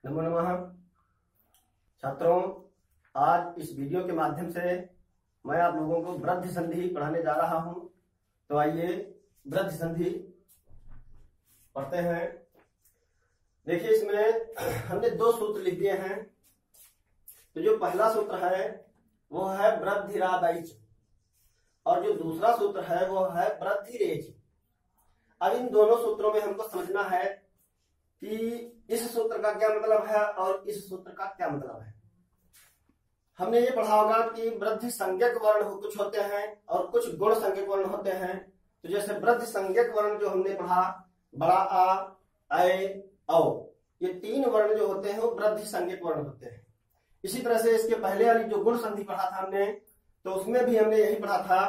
नमो नमः। छात्रों, आज इस वीडियो के माध्यम से मैं आप लोगों को वृद्धि संधि पढ़ाने जा रहा हूं। तो आइए वृद्धि संधि पढ़ते हैं। देखिए, इसमें हमने दो सूत्र लिख दिए हैं। तो जो पहला सूत्र है वो है वृद्धिरादैच और जो दूसरा सूत्र है वो है वृद्धिरेच। अब इन दोनों सूत्रों में हमको समझना है कि इस सूत्र का क्या मतलब है और इस सूत्र का क्या मतलब है। हमने ये पढ़ा होगा कि वृद्धि संज्ञक वर्ण कुछ होते हैं और कुछ गुण संज्ञक वर्ण होते हैं। तो जैसे वृद्धि संज्ञक वर्ण जो हमने पढ़ा, बड़ा आ, ऐ, औ, ये तीन वर्ण जो होते हैं वो वृद्धि संज्ञक वर्ण होते हैं। इसी तरह से इसके पहले वाली जो गुण संधि पढ़ा था हमने, तो उसमें भी हमने यही पढ़ा था,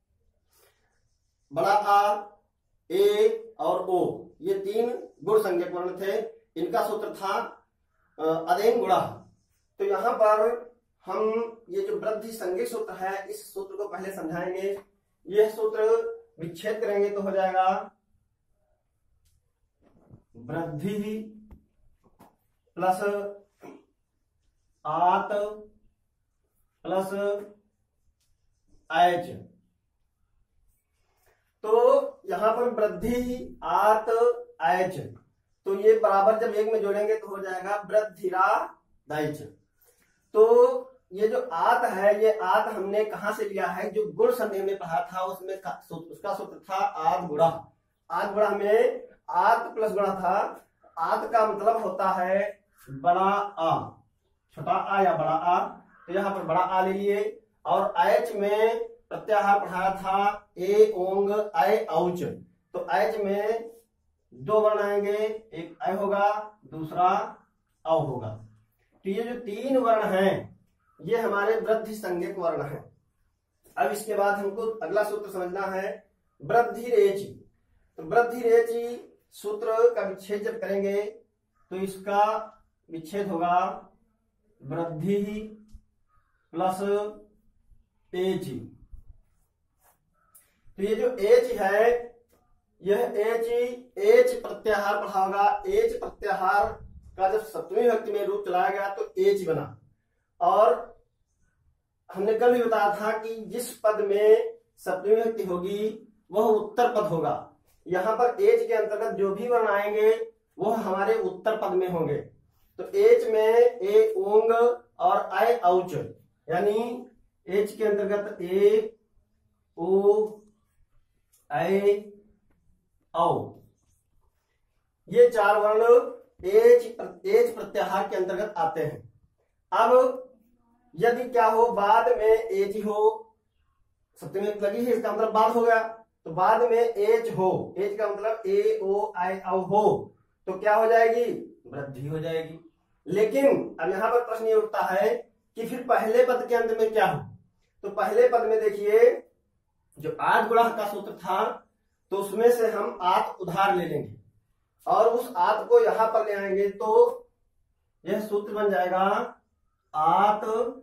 बड़ा आ, ए और ओ, ये तीन गुण संज्ञक वर्ण थे। इनका सूत्र था अदेन गुणा। तो यहाँ पर हम ये जो वृद्धि संज्ञक सूत्र है, इस सूत्र को पहले समझाएंगे। यह सूत्र विच्छेद करेंगे तो हो जाएगा वृद्धि प्लस आत प्लस ऐच। तो यहां पर वृद्धि आत ऐच, तो ये बराबर जब एक में जोड़ेंगे तो हो जाएगा वृद्धिरादैच। तो ये जो आत है, ये आत हमने कहां से लिया है, जो गुण संधि में पढ़ा था उसमें उसका सूत्र था आत गुणा। आत गुणा में आत प्लस गुणा था। आत का मतलब होता है बड़ा आ, छोटा आ या बड़ा आ। तो यहाँ पर बड़ा आ ले लिए और ऐच में प्रत्याहार पढ़ाया था ए ओंग ऐ औच। तो ऐच में दो वर्ण आएंगे, एक ऐ होगा, दूसरा औ होगा। तो ये जो तीन वर्ण हैं ये हमारे वृद्धि संज्ञक वर्ण हैं। अब इसके बाद हमको अगला सूत्र समझना है वृद्धिरेचि। तो वृद्धिरेचि सूत्र का विच्छेद जब करेंगे तो इसका विच्छेद होगा वृद्धि प्लस एच। तो ये जो एच है, यह एच प्रत्याहार पढ़ा होगा। एच प्रत्याहार का जब सप्तमी विभक्ति में रूप चलाया गया तो एच बना। और हमने कल भी बताया था कि जिस पद में सप्तमी विभक्ति होगी वह उत्तर पद होगा। यहाँ पर एच के अंतर्गत जो भी वर्ण आएंगे वह हमारे उत्तर पद में होंगे। तो एच में ए ओंग और ऐ औच, यानी एच के अंतर्गत ए ओ ऐ औ, ये चार वर्ण एच प्रत्याहार के अंतर्गत आते हैं। अब यदि क्या हो, बाद में एच हो, सप्तमी लगी है, इसका मतलब बाद हो गया। तो बाद में एच हो, एच का मतलब ए ओ ऐ औ हो, तो क्या हो जाएगी, वृद्धि हो जाएगी। लेकिन अब यहां पर प्रश्न ये उठता है कि फिर पहले पद के अंत में क्या हो। तो पहले पद में देखिए, जो आत गुणा का सूत्र था तो उसमें से हम आत उधार ले लेंगे और उस आत को यहां पर ले आएंगे। तो यह सूत्र बन जाएगा आत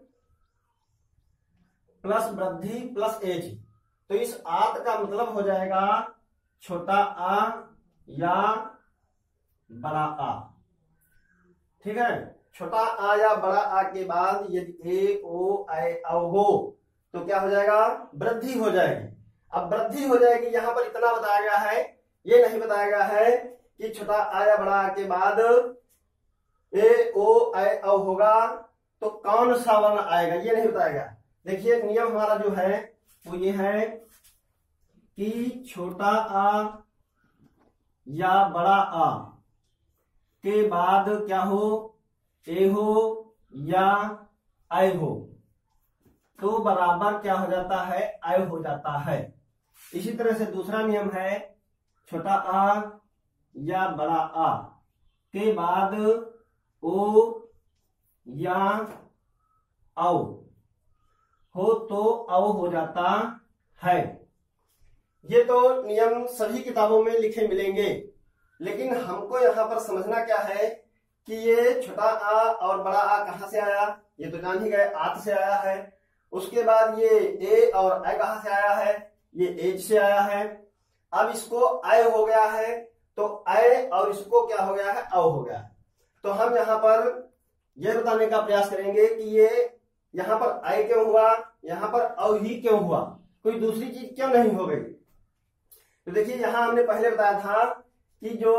प्लस वृद्धि प्लस एच। तो इस आत का मतलब हो जाएगा छोटा आ या बड़ा आ। ठीक है, छोटा आ या बड़ा आ के बाद यदि ए ओ ऐ औ हो तो क्या हो जाएगा, वृद्धि हो जाएगी। अब वृद्धि हो जाएगी, यहां पर इतना बताया गया है, ये नहीं बताया गया है कि छोटा आ या बड़ा आ के बाद ए ओ ऐ औ होगा तो कौन सा वर्ण आएगा, ये नहीं बताया गया। देखिए, नियम हमारा जो है वो ये है कि छोटा आ या बड़ा आ के बाद क्या हो, ए हो या ऐ हो, तो बराबर क्या हो जाता है, ऐ हो जाता है। इसी तरह से दूसरा नियम है, छोटा आ या बड़ा आ के बाद ओ या औ हो तो औ हो जाता है। ये तो नियम सभी किताबों में लिखे मिलेंगे, लेकिन हमको यहाँ पर समझना क्या है कि ये छोटा आ और बड़ा आ कहां से आया, ये तो जान ही गए, आत से आया है। उसके बाद ये ए और ऐ कहां से आया है, ये एच से आया है। अब इसको ऐ हो गया है तो ऐ और इसको क्या हो गया है, औ हो गया है। तो हम यहाँ पर यह बताने का प्रयास करेंगे कि ये यहाँ पर आई क्यों हुआ, यहाँ पर औ ही क्यों हुआ, कोई दूसरी चीज क्यों नहीं हो गई। तो देखिए यहाँ हमने पहले बताया था कि जो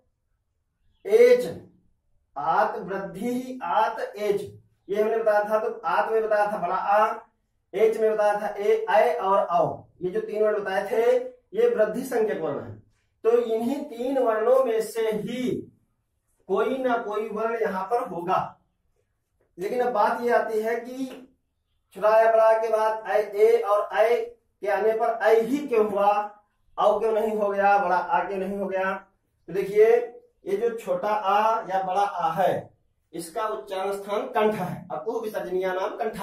एच आत वृद्धि आत एच, ये हमने बताया था। तो आत में बताया था बड़ा आ, एच में बताया था ए आई और औ, ये जो तीन वर्ण बताए थे ये वृद्धि संज्ञक वर्ण है। तो इन्हीं तीन वर्णों में से ही कोई ना कोई वर्ण यहाँ पर होगा। लेकिन अब बात ये आती है कि छोटा या बड़ा के बाद आई ए और आई के आने पर आई ही क्यों हुआ, औ क्यों नहीं हो गया, बड़ा आ क्यों नहीं हो गया। तो देखिए ये जो छोटा आ या बड़ा आ है इसका उच्चारण स्थान कंठ है, अकुह विसर्जनीय नाम कंठ।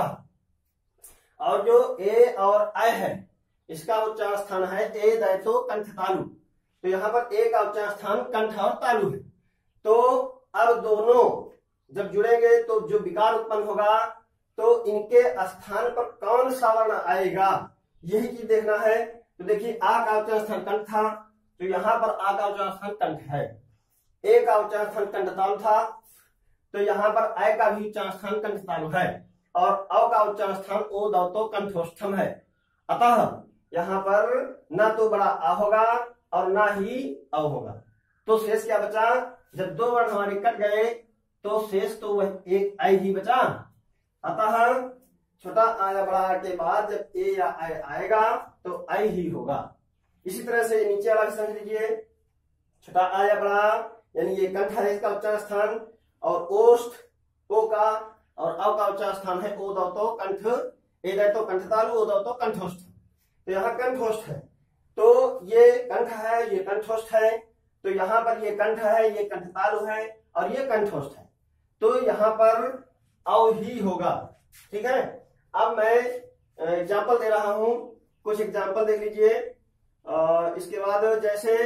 और जो ए और आई है इसका उच्चारण स्थान है ए दैतो कंठ तालु। तो यहाँ पर ए का उच्चारण स्थान कंठ और तालु है। तो अब दोनों जब जुड़ेंगे तो जो विकार उत्पन्न होगा तो इनके स्थान पर कौन सा वर्ण आएगा, यही चीज देखना है। तो देखिए आ का उच्चारण स्थान कंठ था, तो यहाँ पर आ का उच्चारण स्थान कंठ है। ए का उच्चारण स्थान कंठ तालु था, तो यहाँ पर आय का भी उच्चारण स्थान कंठ तालु है। और अ का उच्चारण स्थान ओ दौतो कंठोष्ठम है। अतः यहाँ पर ना तो बड़ा आ होगा और ना ही अ होगा। तो शेष क्या बचा, जब दो वर्ण हमारे कट गए तो शेष तो वह एक आई ही बचा। अतः छोटा आ या बड़ा आ के बाद जब ए या आई आएगा तो आई ही होगा। इसी तरह से नीचे वाला भी समझ लीजिए, छोटा आ या बड़ा यानी ये कंठ है इसका उच्चारण स्थान, और ओष्ठ ओ का और अ का उच्चारण स्थान है ओ दौतो कंठ, ए दैतो कंठ तालु ओ दौतो कंठोष्ठ। तो यहाँ कंठोष्ठ है, तो ये कंठ है ये कंठोष्ठ है, तो यहाँ पर ये कंठ है ये कंठ तालु है और ये कंठोष्ठ है। तो यहाँ पर औ ही होगा। ठीक है, अब मैं एग्जाम्पल दे रहा हूं, कुछ एग्जाम्पल देख लीजिए। इसके बाद जैसे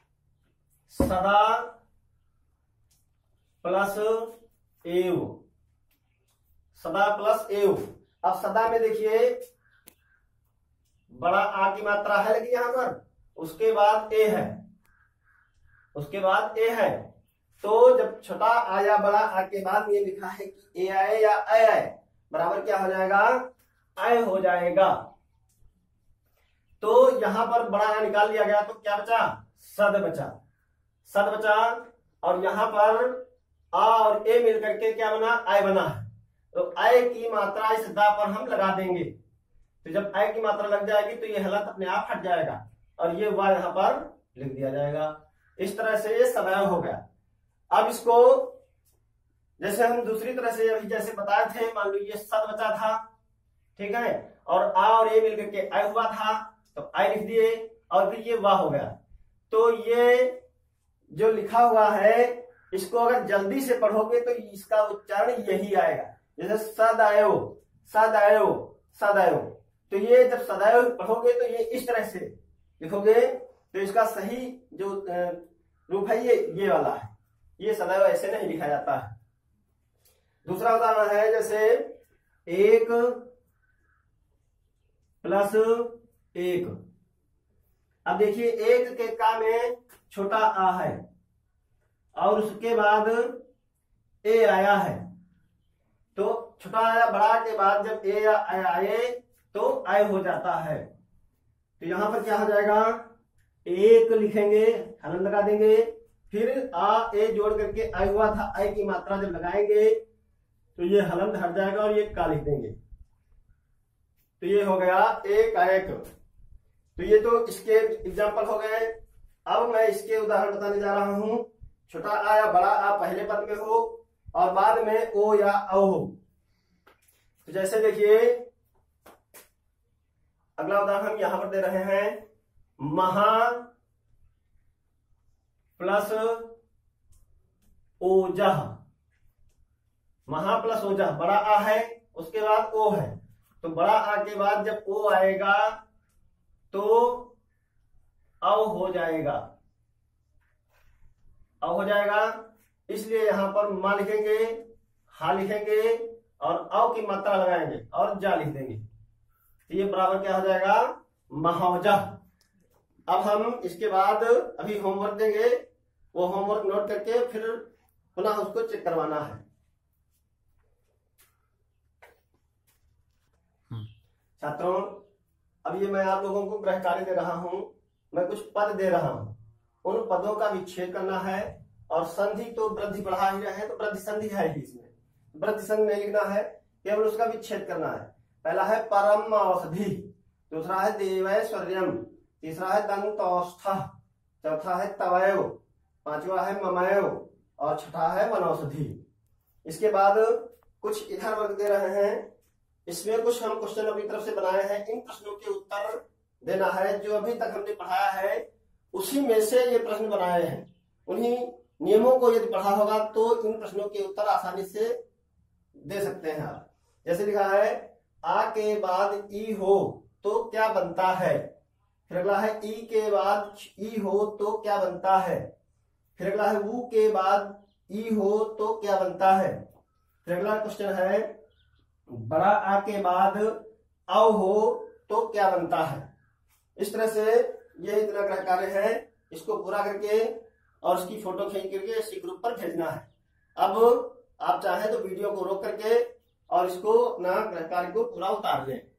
सदा प्लस एव, सदा प्लस एव। अब सदा में देखिए बड़ा आ की मात्रा है लेकिन यहां पर उसके बाद ए है, उसके बाद ए है। तो जब छोटा आ या बड़ा आ के बाद ये लिखा है कि ए आए या आई आए बराबर क्या हो जाएगा, आई हो जाएगा। तो यहां पर बड़ा आ निकाल लिया गया तो क्या बचा, सद बचा, सद बचा। और यहां पर आ और ए मिलकर के क्या बना, आई बना है। तो आई की मात्रा इस दा पर हम लगा देंगे, तो जब आई की मात्रा लग जाएगी तो ये हलंत अपने आप हट जाएगा और ये वाह यहां पर लिख दिया जाएगा। इस तरह से ये सदैव हो गया। अब इसको जैसे हम दूसरी तरह से अभी जैसे बताए थे, मान लो ये सद बचा था, ठीक है, और आ और ए मिलकर के आई हुआ था तो आई लिख दिए और फिर ये वाह हो गया। तो ये जो लिखा हुआ है इसको अगर जल्दी से पढ़ोगे तो इसका उच्चारण यही आएगा, जैसे सदैव सदैव सदैव। तो ये जब सदैव पढ़ोगे तो ये इस तरह से लिखोगे तो इसका सही जो रूप है ये वाला है, ये सदैव ऐसे नहीं लिखा जाता है। दूसरा उदाहरण है जैसे एक प्लस एक। अब देखिए एक के का में छोटा आ है और उसके बाद ए आया है, तो छोटा आया बड़ा के बाद जब ए या आई आए तो आई हो जाता है। तो यहां पर क्या हो जाएगा, एक लिखेंगे हलन लगा देंगे, फिर आ ए जोड़ करके आई हुआ था, आई की मात्रा जब लगाएंगे तो ये हलंत हट जाएगा और ये का लिख देंगे, तो ये हो गया एक एक। तो ये तो इसके एग्जाम्पल हो गए। अब मैं इसके उदाहरण बताने जा रहा हूं। छोटा आ या बड़ा आ पहले पद में हो और बाद में ओ या औ हो। तो जैसे देखिए अगला उदाहरण हम यहां पर दे रहे हैं, महा प्लस ओजह। महा प्लस ओजह, बड़ा आ है उसके बाद ओ है, तो बड़ा आ के बाद जब ओ आएगा तो औ हो जाएगा, औ हो जाएगा। इसलिए यहां पर मा लिखेंगे, हा लिखेंगे और औ की मात्रा लगाएंगे और जा लिख देंगे, तो ये बराबर क्या हो जाएगा, महावजह। अब हम इसके बाद अभी होमवर्क देंगे, वो होमवर्क नोट करके फिर पुनः उसको चेक करवाना है। छात्रों, अब ये मैं आप लोगों को गृह कार्य दे रहा हूं, मैं कुछ पद दे रहा हूं, उन पदों का विच्छेद करना है। और संधि तो वृद्धि बढ़ा ही रहे हैं, तो वृद्धि संधि है ही इसमें, वृद्धि संधि नहीं लिखना है, केवल उसका विच्छेद करना है। पहला है परम औषधि, दूसरा है देवैश्वर्यम, तीसरा है दंतौष्ठः, चौथा है तवैव, पांचवा है ममैव और छठा है वनौषधि। इसके बाद कुछ इधर वर्ग दे रहे हैं, इसमें कुछ हम क्वेश्चन अपनी तरफ से बनाए हैं। इन प्रश्नों के उत्तर देना है। जो अभी तक हमने पढ़ाया है उसी में से ये प्रश्न बनाए हैं, उन्हीं नियमों को यदि पढ़ा होगा तो इन प्रश्नों के उत्तर आसानी से दे सकते हैं आप। जैसे लिखा है आ के बाद ई हो तो क्या बनता है, फिर अगला है ई के बाद ई हो तो क्या बनता है, फिर अगला है ऊ के बाद ई हो तो क्या बनता है, फिर अगला क्वेश्चन है बड़ा आ के बाद औ हो तो क्या बनता है। इस तरह से ये इतना गृह कार्य है, इसको पूरा करके और उसकी फोटो खींच करके इसी ग्रुप पर भेजना है। अब आप चाहें तो वीडियो को रोक करके और इसको अपना गृह कार्य को पूरा उतार लें।